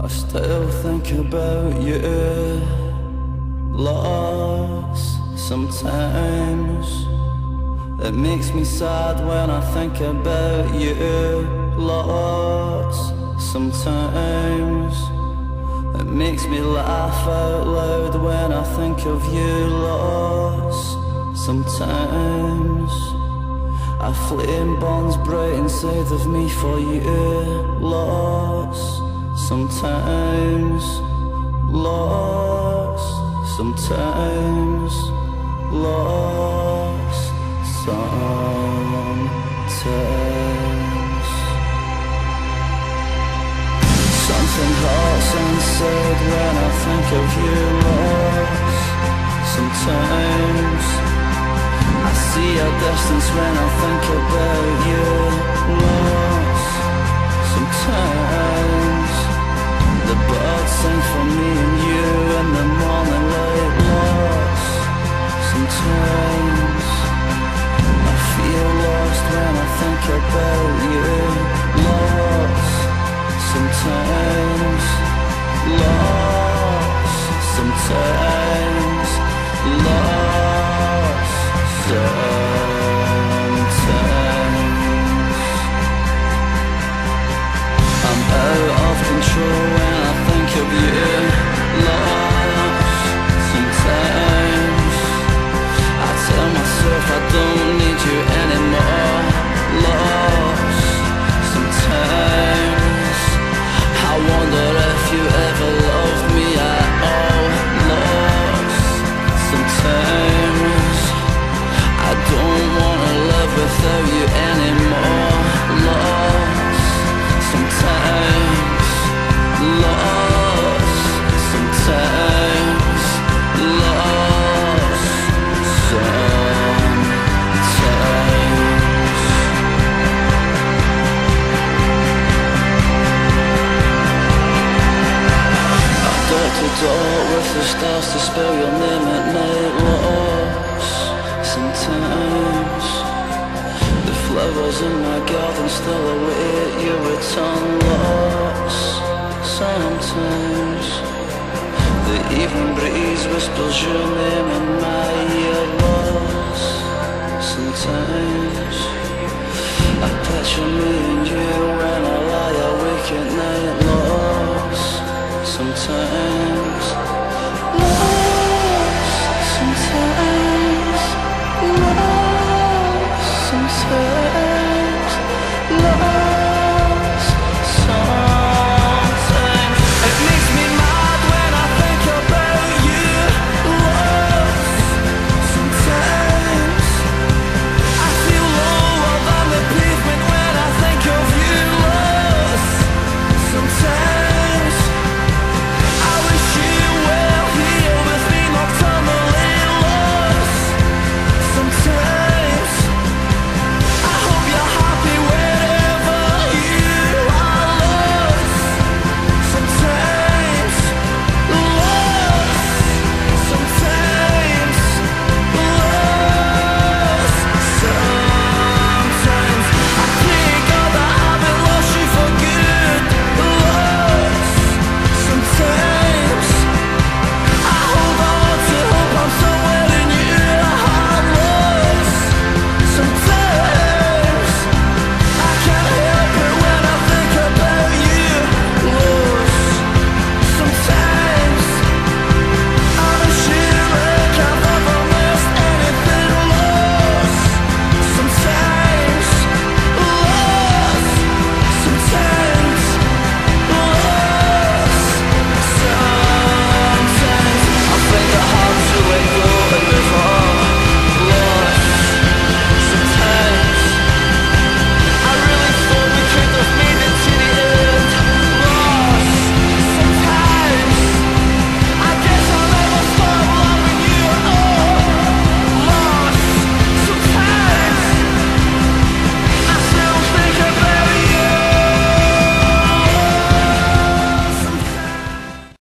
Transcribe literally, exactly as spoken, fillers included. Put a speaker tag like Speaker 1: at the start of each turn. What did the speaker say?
Speaker 1: I still think about you, lost sometimes. It makes me sad when I think about you, lost sometimes. It makes me laugh out loud when I think of you, lost sometimes. A flame burns bright inside of me for you, lost sometimes, lost sometimes, lost sometimes. Something hurts inside when I think of you, lost sometimes. I see a distance when I think about you, lost sometimes. The birds sing for me and you in the morning light, lost sometimes. I feel lost when I think about you, lost sometimes, lost sometimes, lost sometimes. I'm out of control when I think of you, lost sometimes. I tell myself I don't need you anymore, lost sometimes. I wonder if you ever loved me at all, lost sometimes. I don't wanna live without you anymore, lost sometimes, lost sometimes, lost sometimes. Door to door with the stars to spell your name at night, lost sometimes. The flowers in my garden still await your return, lost sometimes. The evening breeze whispers your name in my ear, lost sometimes. I picture me and you when I lie awake at night, lost sometimes.